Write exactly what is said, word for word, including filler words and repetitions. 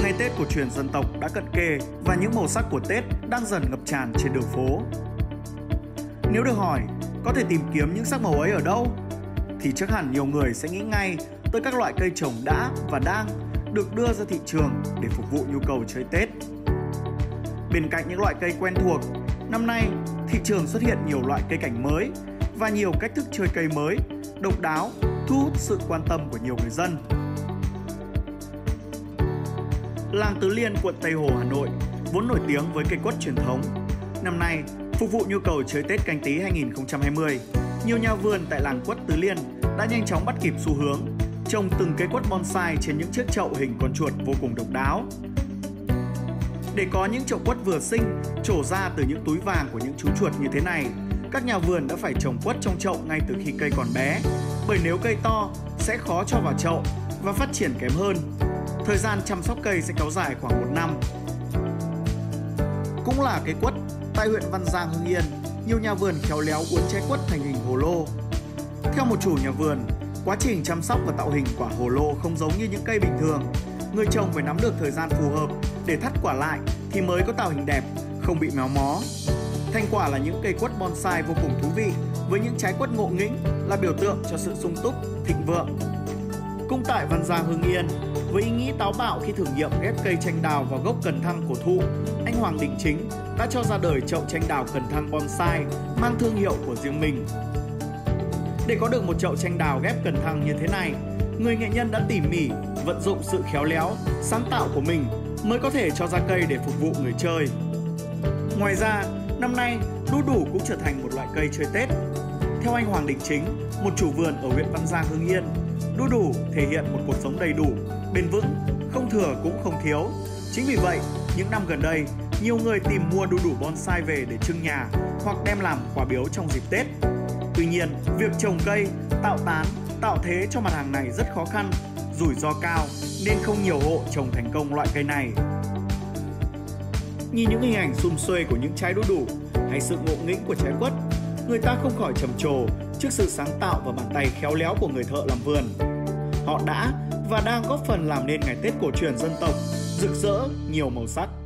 ngày Tết cổ truyền dân tộc đã cận kề và những màu sắc của Tết đang dần ngập tràn trên đường phố. Nếu được hỏi, có thể tìm kiếm những sắc màu ấy ở đâu? Thì chắc hẳn nhiều người sẽ nghĩ ngay tới các loại cây trồng đã và đang được đưa ra thị trường để phục vụ nhu cầu chơi Tết. Bên cạnh những loại cây quen thuộc, năm nay thị trường xuất hiện nhiều loại cây cảnh mới và nhiều cách thức chơi cây mới, độc đáo, thu hút sự quan tâm của nhiều người dân. Làng Tứ Liên, quận Tây Hồ, Hà Nội vốn nổi tiếng với cây quất truyền thống. Năm nay, phục vụ nhu cầu chơi Tết Canh Tý hai nghìn không trăm hai mươi, nhiều nhà vườn tại làng quất Tứ Liên đã nhanh chóng bắt kịp xu hướng trồng từng cây quất bonsai trên những chiếc chậu hình con chuột vô cùng độc đáo. Để có những chậu quất vừa xinh trổ ra từ những túi vàng của những chú chuột như thế này, các nhà vườn đã phải trồng quất trong chậu ngay từ khi cây còn bé, bởi nếu cây to sẽ khó cho vào chậu và phát triển kém hơn. Thời gian chăm sóc cây sẽ kéo dài khoảng một năm. Cũng là cây quất, tại huyện Văn Giang, Hưng Yên, nhiều nhà vườn khéo léo uốn trái quất thành hình hồ lô. Theo một chủ nhà vườn, quá trình chăm sóc và tạo hình quả hồ lô không giống như những cây bình thường. Người trồng phải nắm được thời gian phù hợp để thắt quả lại thì mới có tạo hình đẹp, không bị méo mó. Thành quả là những cây quất bonsai vô cùng thú vị, với những trái quất ngộ nghĩnh là biểu tượng cho sự sung túc, thịnh vượng. Cũng tại Văn Giang, Hưng Yên, với ý nghĩ táo bạo khi thử nghiệm ghép cây chanh đào vào gốc cần thăng cổ thụ, anh Hoàng Đình Chính đã cho ra đời chậu chanh đào cần thăng bonsai mang thương hiệu của riêng mình. Để có được một chậu chanh đào ghép cần thăng như thế này, người nghệ nhân đã tỉ mỉ vận dụng sự khéo léo, sáng tạo của mình mới có thể cho ra cây để phục vụ người chơi. Ngoài ra, năm nay đu đủ cũng trở thành một loại cây chơi Tết. Theo anh Hoàng Đình Chính, một chủ vườn ở huyện Văn Giang, Hưng Yên, đu đủ thể hiện một cuộc sống đầy đủ, bền vững, không thừa cũng không thiếu. Chính vì vậy, những năm gần đây, nhiều người tìm mua đu đủ bonsai về để trưng nhà hoặc đem làm quà biếu trong dịp Tết. Tuy nhiên, việc trồng cây, tạo tán, tạo thế cho mặt hàng này rất khó khăn, rủi ro cao nên không nhiều hộ trồng thành công loại cây này. Nhìn những hình ảnh sum suê của những trái đu đủ hay sự ngộ nghĩnh của trái quất, người ta không khỏi trầm trồ trước sự sáng tạo và bàn tay khéo léo của người thợ làm vườn. Họ đã và đang góp phần làm nên ngày Tết cổ truyền dân tộc rực rỡ nhiều màu sắc.